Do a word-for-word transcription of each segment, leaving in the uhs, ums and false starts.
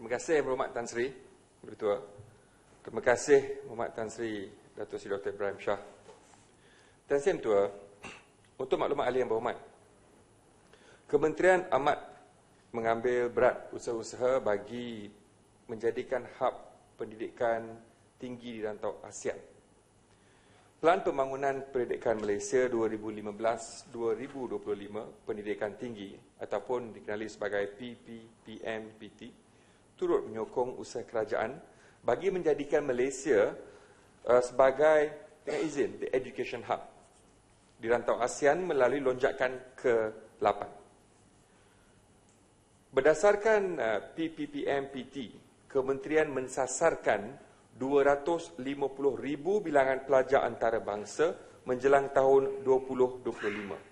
Terima kasih Berhormat Tan Sri Ketua. Terima kasih Berhormat Tan Sri Datuk Seri Doktor Ibrahim Shah. Tan Sri Ketua, untuk maklumat ahli yang berhormat, Kementerian amat mengambil berat usaha-usaha bagi menjadikan hub pendidikan tinggi di rantau ASEAN. Pelan Pembangunan Pendidikan Malaysia dua ribu lima belas hingga dua ribu dua puluh lima Pendidikan Tinggi ataupun dikenali sebagai P P P M P T turut menyokong usaha kerajaan bagi menjadikan Malaysia uh, sebagai, dengan izin, the education hub di rantau ASEAN melalui lonjakan ke lapan. Berdasarkan uh, P P P M P T, Kementerian mensasarkan dua ratus lima puluh ribu bilangan pelajar antarabangsa menjelang tahun dua ribu dua puluh lima.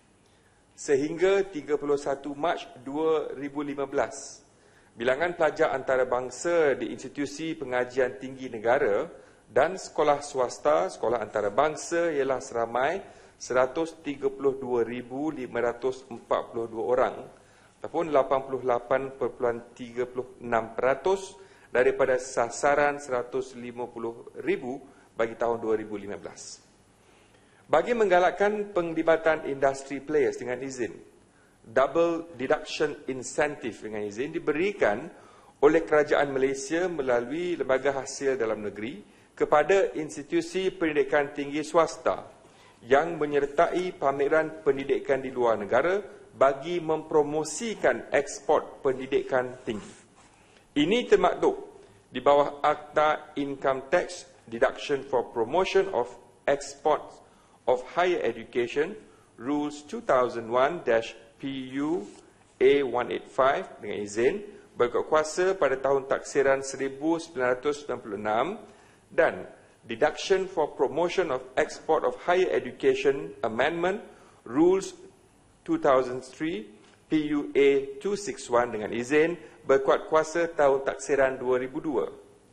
Sehingga tiga puluh satu Mac dua ribu lima belas, bilangan pelajar antarabangsa di institusi pengajian tinggi negara dan sekolah swasta, sekolah antarabangsa ialah seramai seratus tiga puluh dua ribu lima ratus empat puluh dua orang ataupun lapan puluh lapan perpuluhan tiga enam peratus daripada sasaran seratus lima puluh ribu bagi tahun dua ribu lima belas. Bagi menggalakkan penglibatan industri players dengan izin, double deduction incentive dengan izin diberikan oleh Kerajaan Malaysia melalui Lembaga Hasil Dalam Negeri kepada institusi pendidikan tinggi swasta yang menyertai pameran pendidikan di luar negara bagi mempromosikan ekspor pendidikan tinggi. Ini termaktub di bawah Akta Income Tax Deduction for Promotion of Exports of Higher Education Rules two thousand one P U A seratus lapan puluh lima dengan izin berkuasa pada tahun taksiran seribu sembilan ratus sembilan puluh enam dan Deduction for Promotion of Export of Higher Education Amendment Rules two thousand three P U A dua ratus enam belas dengan izin berkuat kuasa tahun taksiran dua ribu dua.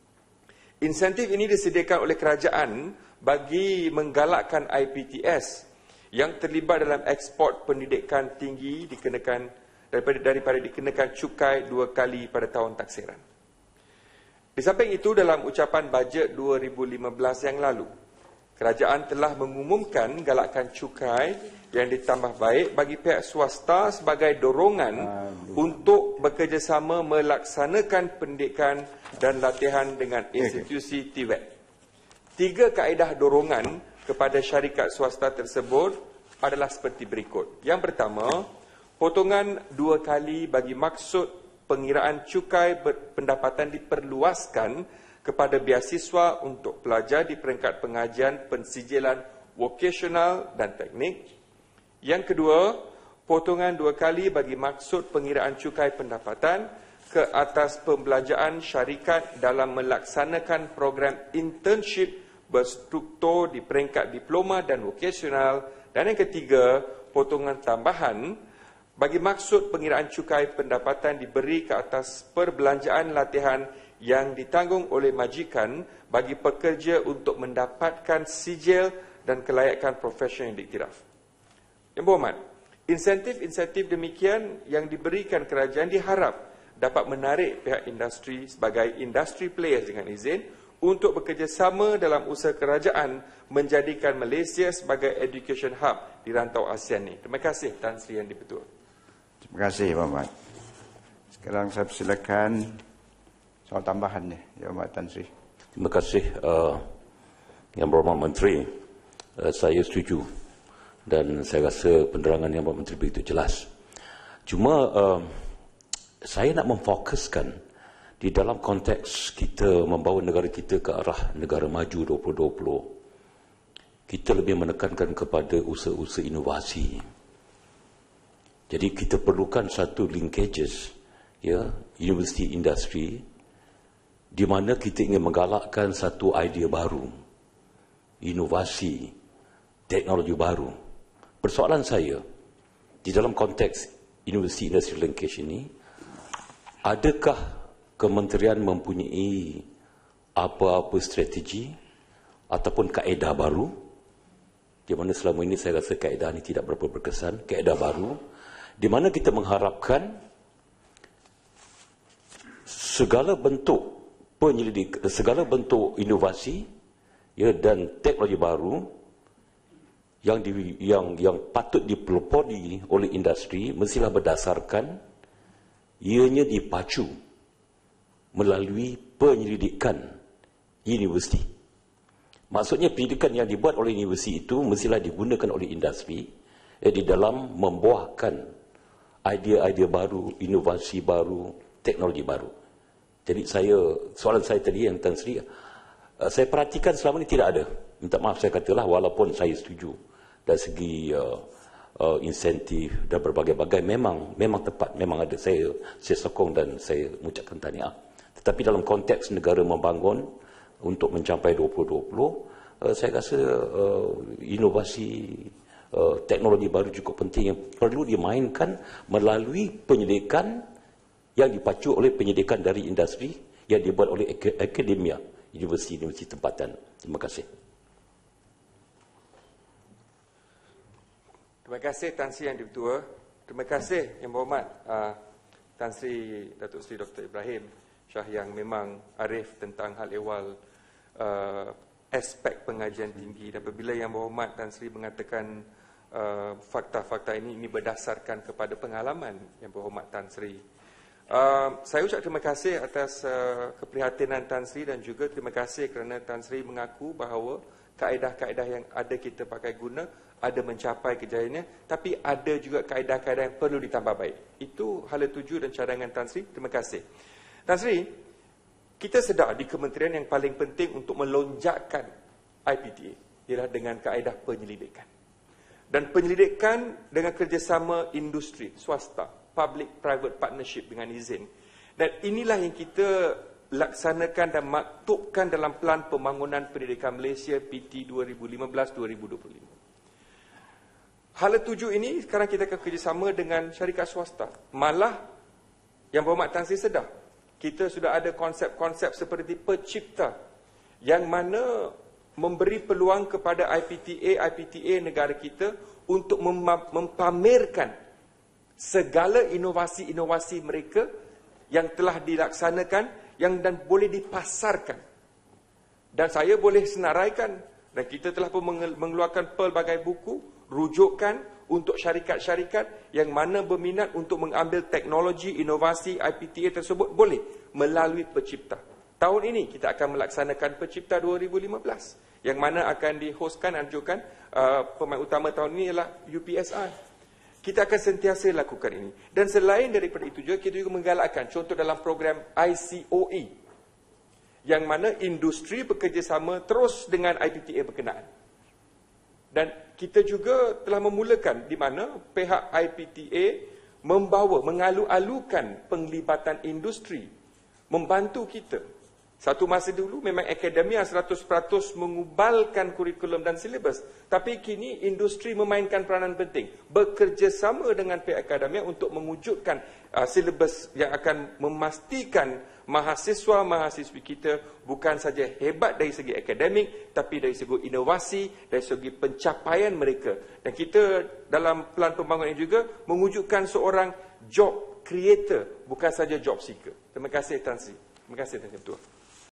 Insentif ini disediakan oleh kerajaan bagi menggalakkan I P T S yang terlibat dalam ekspor pendidikan tinggi dikenakan daripada daripada dikenakan cukai dua kali pada tahun taksiran. Di samping itu, dalam ucapan bajet dua ribu lima belas yang lalu, kerajaan telah mengumumkan galakan cukai yang ditambah baik bagi pihak swasta sebagai dorongan Aduh. untuk bekerjasama melaksanakan pendidikan dan latihan dengan institusi T V E T. Tiga kaedah dorongan kepada syarikat swasta tersebut adalah seperti berikut. Yang pertama, potongan dua kali bagi maksud pengiraan cukai pendapatan diperluaskan kepada beasiswa untuk pelajar di peringkat pengajian pensijilan vokasional dan teknik. Yang kedua, potongan dua kali bagi maksud pengiraan cukai pendapatan ke atas pembelajaran syarikat dalam melaksanakan program internship berstruktur di peringkat diploma dan vokasional. Dan yang ketiga, potongan tambahan bagi maksud pengiraan cukai pendapatan diberi ke atas perbelanjaan latihan yang ditanggung oleh majikan bagi pekerja untuk mendapatkan sijil dan kelayakan profesional yang diiktiraf. Yang berhormat, insentif-insentif demikian yang diberikan kerajaan diharap dapat menarik pihak industri sebagai industri players dengan izin untuk bekerjasama dalam usaha kerajaan menjadikan Malaysia sebagai education hub di rantau ASEAN ini. Terima kasih Tan Sri Yang Di-Pertua. Terima kasih Berhormat. Sekarang saya persilakan soal tambahannya, Ya Berhormat Tan Sri. Terima kasih uh, Yang Berhormat Menteri. Uh, saya setuju dan saya rasa penerangan Yang Berhormat Menteri begitu jelas. Cuma uh, saya nak memfokuskan di dalam konteks kita membawa negara kita ke arah negara maju dua ribu dua puluh. Kita lebih menekankan kepada usaha-usaha inovasi. Jadi kita perlukan satu linkages, ya, university industry, di mana kita ingin menggalakkan satu idea baru, inovasi, teknologi baru. Persoalan saya, di dalam konteks university industry linkage ini, adakah kementerian mempunyai apa-apa strategi ataupun kaedah baru, di mana selama ini saya rasa kaedah ini tidak berapa berkesan, kaedah baru, di mana kita mengharapkan segala bentuk penyelidik, segala bentuk inovasi ya, dan teknologi baru yang di, yang yang patut dipelopori oleh industri mestilah berdasarkan ianya dipacu melalui penyelidikan universiti. Maksudnya pendidikan yang dibuat oleh universiti itu mestilah digunakan oleh industri eh, di dalam membuahkan idea-idea baru, inovasi baru, teknologi baru. Jadi saya, soalan saya tadi yang Tan Sri, uh, saya perhatikan selama ini tidak ada. Minta maaf saya katalah, walaupun saya setuju dari segi uh, uh, insentif dan berbagai-bagai, memang memang tepat, memang ada. Saya, saya sokong dan saya mengucapkan tahniah. Tetapi dalam konteks negara membangun untuk mencapai dua ribu dua puluh, uh, saya rasa uh, inovasi uh, teknologi baru cukup penting yang perlu dimainkan melalui penyelidikan yang dipacu oleh penyelidikan dari industri yang dibuat oleh ak akademia, universiti-universiti tempatan. Terima kasih. Terima kasih Tan Sri Yang Dipertua. Terima kasih Yang Berhormat uh, Tan Sri Datuk Seri Doktor Ibrahim Shah yang memang arif tentang hal ehwal uh, aspek pengajian tinggi. Dan apabila Yang Berhormat Tan Sri mengatakan fakta-fakta uh, ini, ini berdasarkan kepada pengalaman Yang Berhormat Tan Sri. Uh, saya ucap terima kasih atas uh, keprihatinan Tan Sri dan juga terima kasih kerana Tan Sri mengaku bahawa kaedah-kaedah yang ada kita pakai guna ada mencapai kejayaannya, tapi ada juga kaedah-kaedah yang perlu ditambah baik. Itu hala tuju dan cadangan Tan Sri. Terima kasih. Tan Sri, kita sedar di kementerian yang paling penting untuk melonjakkan I P T A ialah dengan kaedah penyelidikan. Dan penyelidikan dengan kerjasama industri, swasta, public-private partnership dengan izin. Dan inilah yang kita laksanakan dan maktubkan dalam Pelan Pembangunan Pendidikan Malaysia P T dua ribu lima belas dua ribu dua puluh lima. Hala tuju ini sekarang kita akan kerjasama dengan syarikat swasta. Malah Yang Berhormat Tan Sri sedar, kita sudah ada konsep-konsep seperti Percipta yang mana memberi peluang kepada I P T A, I P T A negara kita untuk mempamerkan segala inovasi-inovasi mereka yang telah dilaksanakan yang dan boleh dipasarkan. Dan saya boleh senaraikan, dan kita telah pun mengeluarkan pelbagai buku, rujukan untuk syarikat-syarikat yang mana berminat untuk mengambil teknologi, inovasi I P T A tersebut boleh melalui Percipta. Tahun ini kita akan melaksanakan Percipta dua ribu lima belas yang mana akan dihostkan, anjurkan uh, pemain utama tahun ini ialah U P S R. Kita akan sentiasa lakukan ini. Dan selain daripada itu juga, kita juga menggalakkan contoh dalam program I C O E yang mana industri bekerjasama terus dengan I P T A berkenaan. Dan kita juga telah memulakan di mana pihak I P T A membawa, mengalu-alukan penglibatan industri, membantu kita. Satu masa dulu memang akademia seratus peratus mengubalkan kurikulum dan silibus. Tapi kini industri memainkan peranan penting. Bekerjasama dengan pihak akademia untuk mewujudkan uh, silibus yang akan memastikan mahasiswa-mahasiswi kita bukan saja hebat dari segi akademik, tapi dari segi inovasi, dari segi pencapaian mereka. Dan kita dalam Pelan Pembangunan ini juga mewujudkan seorang job creator, bukan saja job seeker. Terima kasih Tan Sri. Terima kasih Tuan Ketua.